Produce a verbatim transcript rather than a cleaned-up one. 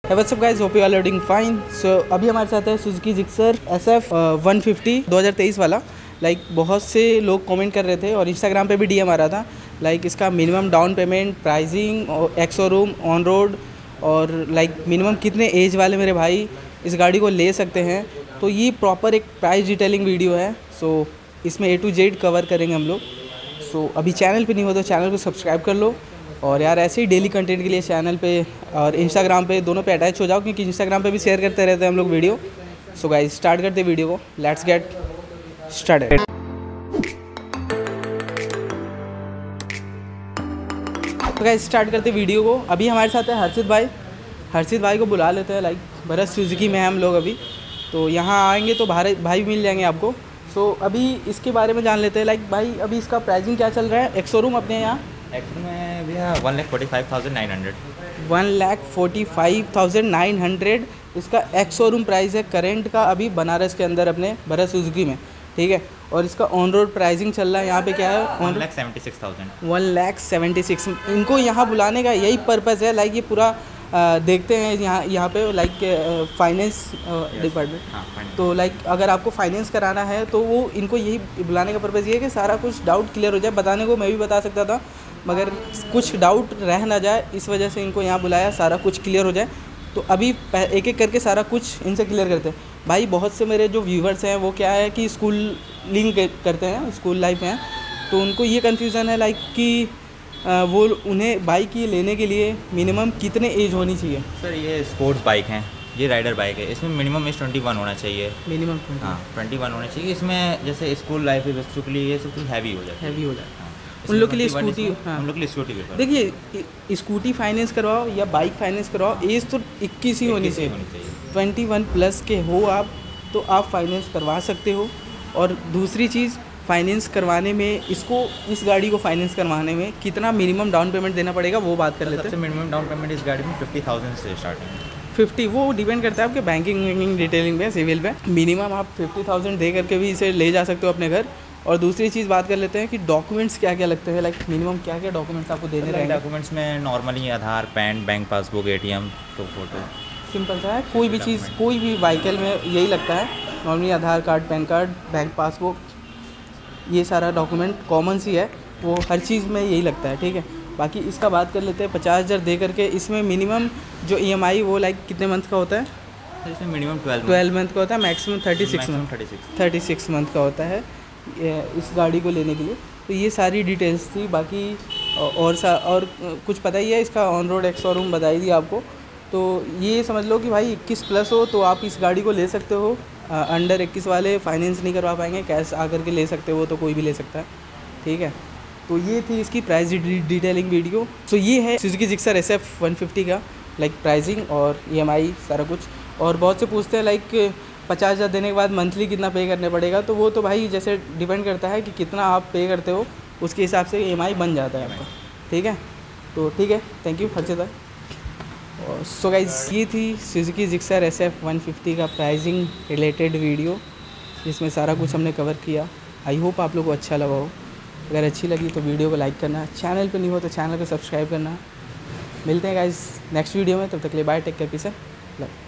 Hey, what's up guys, hope you all are doing fine. So अभी हमारे साथ है Suzuki Gixxer S F one fifty दो हज़ार तेईस वाला. लाइक like, बहुत से लोग कमेंट कर रहे थे और इंस्टाग्राम पे भी डीएम आ रहा था. लाइक like, इसका minimum down payment, pricing, ex showroom, on road और लाइक like, मिनिमम कितने एज वाले मेरे भाई इस गाड़ी को ले सकते हैं. तो ये प्रॉपर एक प्राइस डिटेलिंग वीडियो है. सो so, इसमें ए टू जेड कवर करेंगे हम लोग. सो so, अभी चैनल पे नहीं हो तो चैनल को सब्सक्राइब कर लो और यार ऐसे ही डेली कंटेंट के लिए चैनल पे और इंस्टाग्राम पे दोनों पे अटैच हो जाओ, क्योंकि इंस्टाग्राम पे भी शेयर करते रहते हैं हम लोग वीडियो. सो गाइस स्टार्ट करते हैं वीडियो को. Let's get started. तो गाइस स्टार्ट करते हैं वीडियो को. अभी हमारे साथ है हर्षित भाई. हर्षित भाई को बुला लेते हैं. लाइक भरत सुजुकी में हम लोग अभी, तो यहाँ आएंगे तो भारत भाई मिल जाएंगे आपको. सो so, अभी इसके बारे में जान लेते हैं. लाइक भाई अभी इसका प्राइसिंग क्या चल रहा है एक्स शोरूम अपने यहाँ? एक्चुअली में भैया one lakh forty five thousand nine hundred one lakh forty five thousand nine hundred इसका एक्स शोरूम प्राइस है करेंट का अभी बनारस के अंदर अपने भरत सुजुकी में. ठीक है. और इसका ऑन रोड प्राइसिंग चल रहा है यहाँ पे क्या है? One lakh seventy six thousand one lakh seventy six. इनको यहाँ बुलाने का यही पर्पज़ है. लाइक ये पूरा आ, देखते हैं यहाँ यहाँ पे लाइक फाइनेंस डिपार्टमेंट. तो लाइक अगर आपको फाइनेंस कराना है तो वो इनको यही बुलाने का पर्पज़ ये है कि सारा कुछ डाउट क्लियर हो जाए. बताने को मैं भी बता सकता था मगर कुछ डाउट रह ना जाए, इस वजह से इनको यहाँ बुलाया, सारा कुछ क्लियर हो जाए. तो अभी एक एक करके सारा कुछ इनसे क्लियर करते हैं. भाई बहुत से मेरे जो व्यूवर्स हैं वो क्या है कि स्कूलिंग करते हैं, स्कूल लाइफ में, तो उनको ये कन्फ्यूज़न है लाइक कि वो उन्हें बाइक ये लेने के लिए मिनिमम कितने एज होनी चाहिए? सर ये स्पोर्ट्स बाइक हैं, ये राइडर बाइक है, इसमें मिनिमम एज ट्वेंटी वन होना चाहिए. मिनिमम हाँ ट्वेंटी वन होना चाहिए. इसमें जैसे स्कूल लाइफ है बच्चों के लिए ये सब हैवी हो जाए हैवी हो जाए उन लोग के लिए स्कूटी. हाँ उन लोग के लिए स्कूटी. देखिए स्कूटी फाइनेंस करवाओ या बाइक फाइनेंस करवाओ, एज तो इक्कीस ही होनी चाहिए. ट्वेंटी वन प्लस के हो आप तो आप फाइनेंस करवा सकते हो. और दूसरी चीज़ फाइनेंस करवाने में इसको इस गाड़ी को फाइनेंस करवाने में कितना मिनिमम डाउन पेमेंट देना पड़ेगा वो बात कर लेते हैं. मिनिमम डाउन पेमेंट इस गाड़ी में फिफ्टी थाउजेंड से स्टार्टिंग. फिफ्टी वो डिपेंड करता है आपके बैंकिंग वैंकिंग डिटेलिंग पे, सिविल पे. मिनिमम आप फिफ्टी थाउजेंड दे करके भी इसे ले जा सकते हो अपने घर. और दूसरी चीज़ बात कर लेते हैं कि डॉक्यूमेंट्स क्या क्या लगते हैं. लाइक मिनिमम क्या क्या डॉक्यूमेंट्स आपको देने रहेंगे? डॉक्यूमेंट्स में normally Aadhaar, PAN, bank passbook, ATM, तो फोटो. सिंपल सा है. कोई भी चीज़ कोई भी व्हीकल में यही लगता है normally. Aadhaar card, PAN card, bank passbook, ये सारा डॉक्यूमेंट कॉमन सी है, वो हर चीज़ में यही लगता है. ठीक है. बाकी इसका बात कर लेते हैं. पचास हज़ार दे करके इसमें मिनिमम जो ईएमआई वो लाइक कितने मंथ का होता है? इसमें मिनिमम ट्वेल्व ट्वेल्व मंथ का होता है. Maximum thirty six month thirty six thirty six month का होता है इस गाड़ी को लेने के लिए. तो ये सारी डिटेल्स थी. बाकी और सा और कुछ पता ही है. इसका ऑन रोड एक्स शोरूम बताई दी आपको. तो ये समझ लो कि भाई इक्कीस प्लस हो तो आप इस गाड़ी को ले सकते हो. अंडर इक्कीस वाले फाइनेंस नहीं करवा पाएंगे, कैश आकर के ले सकते हो तो कोई भी ले सकता है. ठीक है. तो ये थी इसकी प्राइस डिटेलिंग वीडियो. तो ये है Suzuki Gixxer S F one fifty का लाइक प्राइसिंग और ईएमआई सारा कुछ. और बहुत से पूछते हैं लाइक पचास हज़ार देने के बाद मंथली कितना पे करने पड़ेगा. तो वो तो भाई जैसे डिपेंड करता है कि कितना आप पे करते हो, उसके हिसाब से ईएमआई बन जाता है आपका. ठीक है. तो ठीक है, थैंक यू हर्षित भाई. सो गाइस ये थी Suzuki Gixxer S F one fifty का प्राइसिंग रिलेटेड वीडियो, जिसमें सारा कुछ हमने कवर किया. आई होप आप लोग को अच्छा लगा हो. अगर अच्छी लगी तो वीडियो को लाइक करना, चैनल पे नहीं हो तो चैनल को सब्सक्राइब करना. मिलते हैं गाइस नेक्स्ट वीडियो में. तब तक के लिए बाय, टेक केयर, पीस.